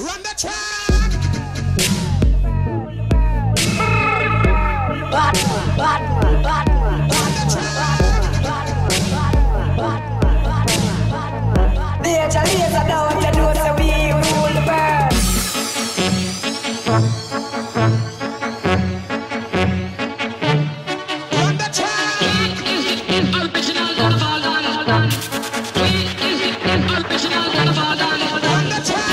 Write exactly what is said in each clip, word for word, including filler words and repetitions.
Run the track. Batman, Batman, Batman, Batman. Laser, laser down, you know so we rule the bird. Run the track. Original gonna fall down. We is the original gonna fall down. Run the track.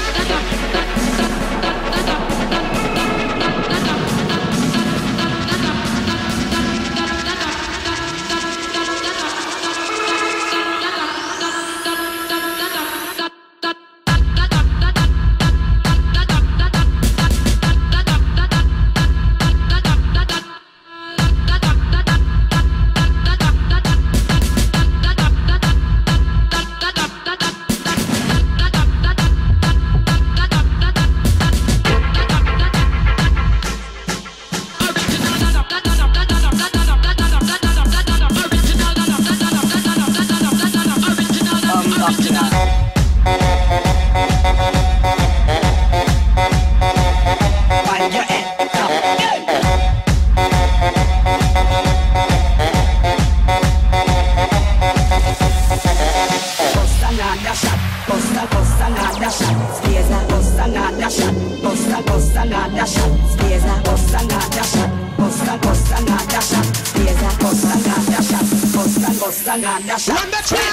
Run the track.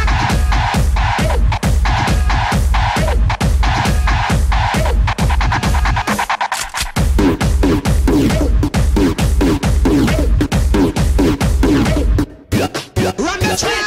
Run the track.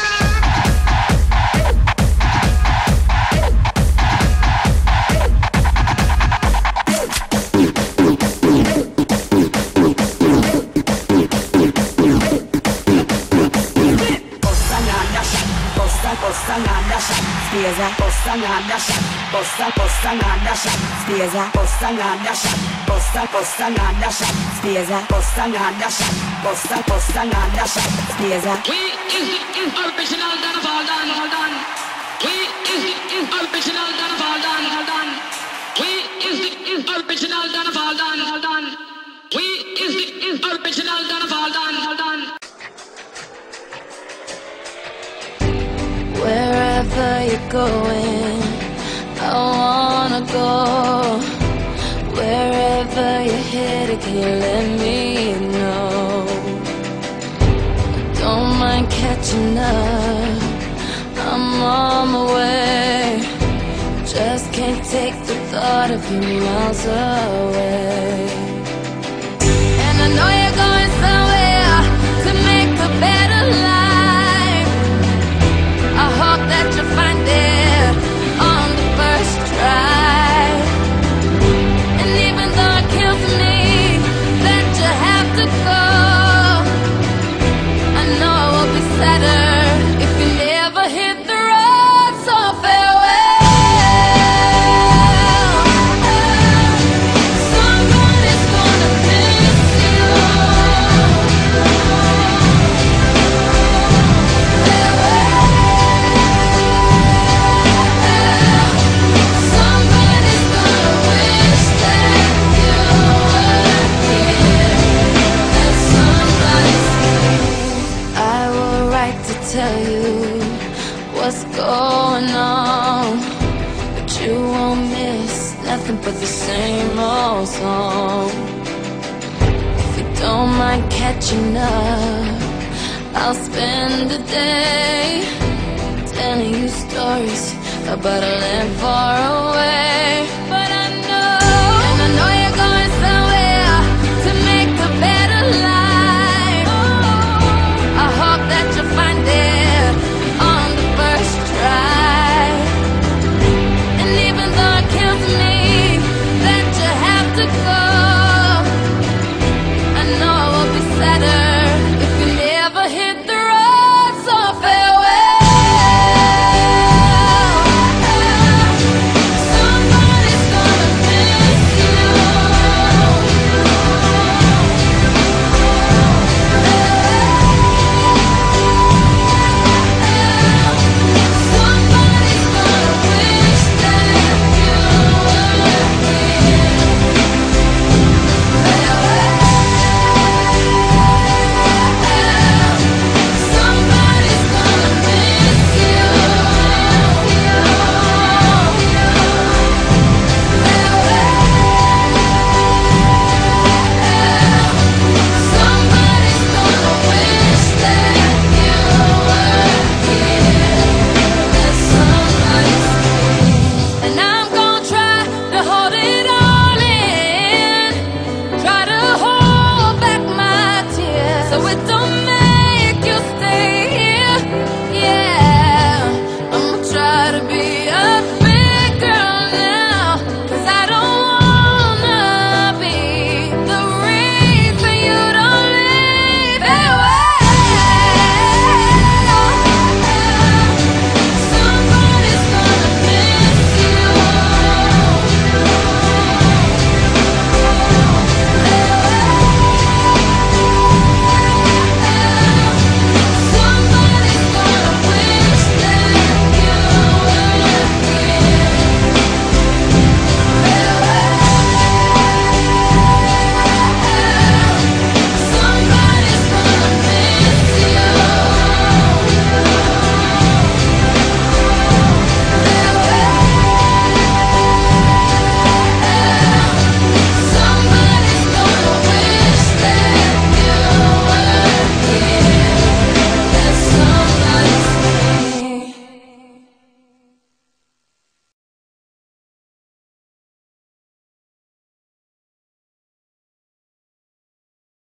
Spesa, posta nada shot, posta, posta nada shot, spesa, posta nada shot, posta, posta nada shot, spesa, posta nada shot, posta, posta nada shot, spesa. We is the original gonna fall down, fall down. We is the original gonna fall down, fall down. We is the original gonna fall down, fall down. We is the original gonna fall down, fall down. Wherever you're going, I wanna go. Wherever you're headed, can you let me know? Don't mind catching up, I'm on my way. Just can't take the thought of you miles away. And I know you're going somewhere to make a better life. I hope that you find it on the first try. And even though it kills me that you have to go, I know it will be sadder if you never hit the road. So farewell. Somebody's gonna miss you. Tell you what's going on, but you won't miss nothing but the same old song. If you don't mind catching up, I'll spend the day telling you stories about a land far away.